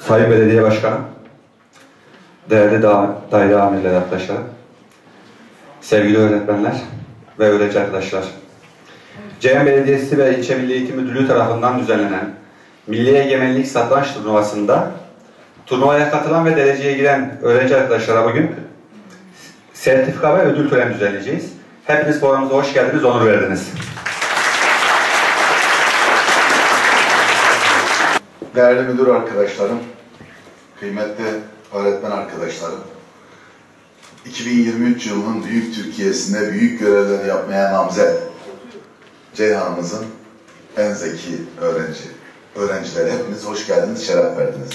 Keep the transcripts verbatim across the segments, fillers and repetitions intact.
Sayın Belediye Başkanım, değerli da daire amirleri arkadaşlar, sevgili öğretmenler ve öğrenci arkadaşlar. Ceyhan Belediyesi ve İlçe Milli Eğitim Müdürlüğü tarafından düzenlenen Milli Egemenlik Satranç Turnuvası'nda turnuvaya katılan ve dereceye giren öğrenci arkadaşlara bugün sertifika ve ödül töreni düzenleyeceğiz. Hepiniz programımıza hoş geldiniz, onur verdiniz. Değerli müdür arkadaşlarım, kıymetli öğretmen arkadaşlarım, iki bin yirmi üç yılının büyük Türkiye'sinde büyük görevleri yapmaya namzet Ceyhan'ımızın en zeki öğrenci, öğrencileri hepiniz hoş geldiniz, şeref verdiniz.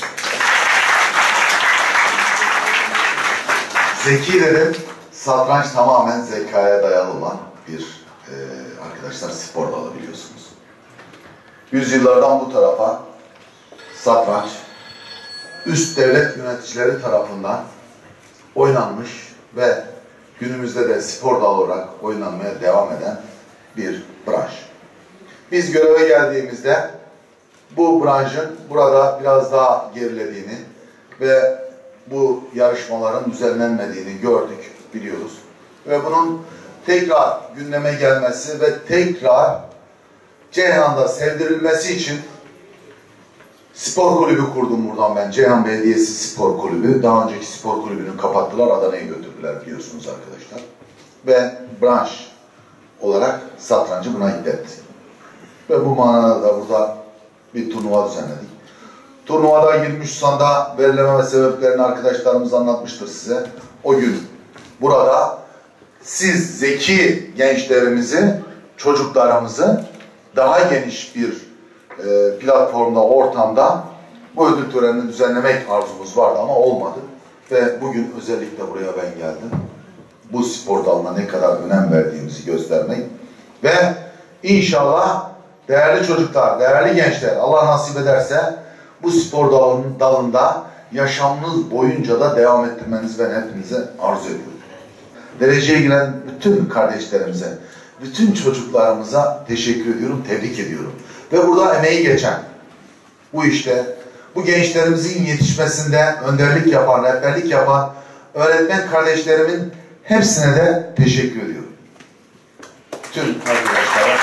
Zeki dedim, satranç tamamen zekaya dayalı olan bir e, arkadaşlar spor dalı biliyorsunuz. Yüzyıllardan bu tarafa satranç üst devlet yöneticileri tarafından oynanmış ve günümüzde de spor dalı olarak oynanmaya devam eden bir branş. Biz göreve geldiğimizde bu branşın burada biraz daha gerilediğini ve bu yarışmaların düzenlenmediğini gördük, biliyoruz. Ve bunun tekrar gündeme gelmesi ve tekrar Ceyhan'da sevdirilmesi için spor kulübü kurdum buradan ben. Ceyhan Belediyesi Spor Kulübü. Daha önceki spor kulübünü kapattılar, Adana'ya götürdüler biliyorsunuz arkadaşlar. Ve branş olarak satrancı buna iddetti. Ve bu manada da burada bir turnuva düzenledik. Turnuvada yirmi üç sanda verilememe sebeplerini arkadaşlarımız anlatmıştır size. O gün burada siz zeki gençlerimizi, çocuklarımızı daha geniş bir e, platformda, ortamda bu ödül törenini düzenlemek arzumuz vardı ama olmadı. Ve bugün özellikle buraya ben geldim. Bu spor dalına ne kadar önem verdiğimizi göstermek ve inşallah değerli çocuklar, değerli gençler, Allah nasip ederse bu spor dalının, dalında yaşamınız boyunca da devam ettirmenizi ben hepinize arzu ediyorum. Dereceye giren bütün kardeşlerimize, bütün çocuklarımıza teşekkür ediyorum, tebrik ediyorum. Ve burada emeği geçen, bu işte, bu gençlerimizin yetişmesinde önderlik yapan, rehberlik yapan öğretmen kardeşlerimin hepsine de teşekkür ediyorum. Bütün arkadaşlara.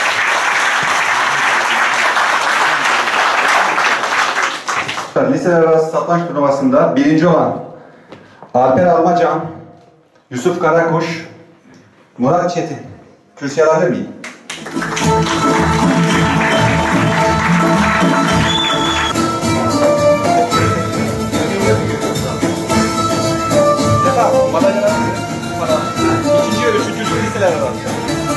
Liseler arası satranç turnuvasında birinci olan Alper Almacan, Yusuf Karakuş, Murat Çetin. Kürsüye alabilir miyim? İkinci ve üçüncü liseler arası.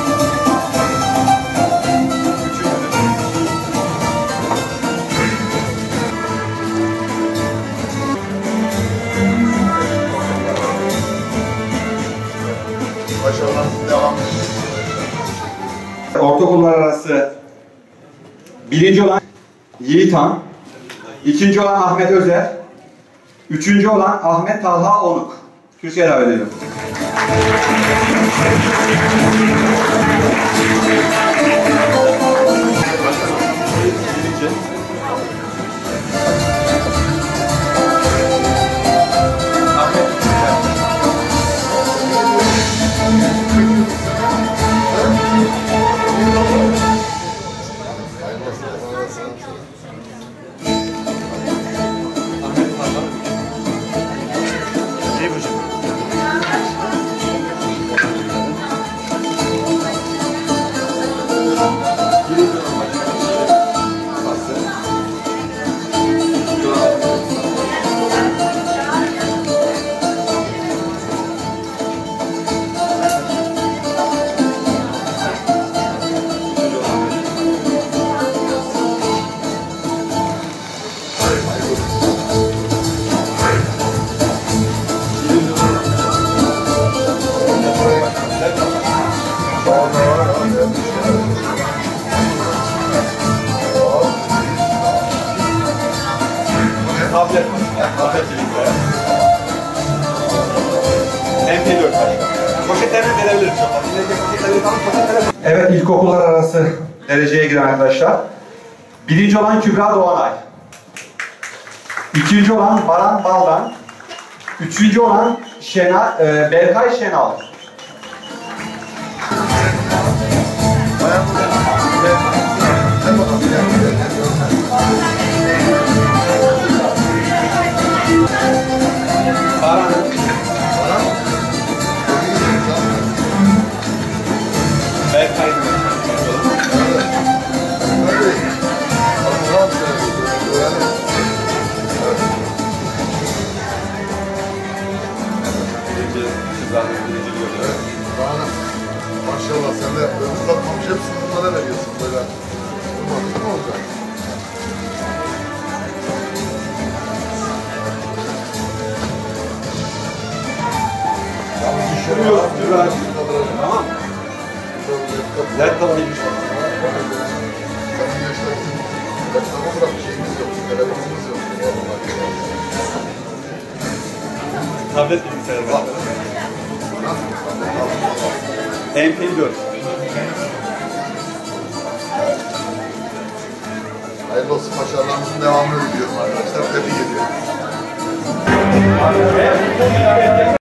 Başarılarınız devam edin. Ortaokullar arası birinci olan Yiğit Han, ikinci olan Ahmet Özer, üçüncü olan Ahmet Talha Onuk. Kürsüye davet ediyorum. Tablet. Tablet çelikler. M P dört. Poşetlerini verebilirim çok. Evet, ilkokullar arası dereceye giren arkadaşlar. Birinci olan Kübra Doğanay. İkinci olan Baran Baldan. Üçüncü olan Şena, e, Berkay Şenal. Baran. Berkay. Birinci çizgilerden birinci görüyor. Maşallah sen de ömür katmamış hepsini bunlara veriyorsun böyle. Durmadın ne olacak? Yalnız işleri yok. Tamam. Zer kalaymış. Senin yaşta reklama bırak şeyimiz yok, telefonumuz yok. Tablet bilgisayarı var. M P dört. Hayırlı olsun, başarılarımızın devamını diliyorum arkadaşlar. Tebrik ediyorum.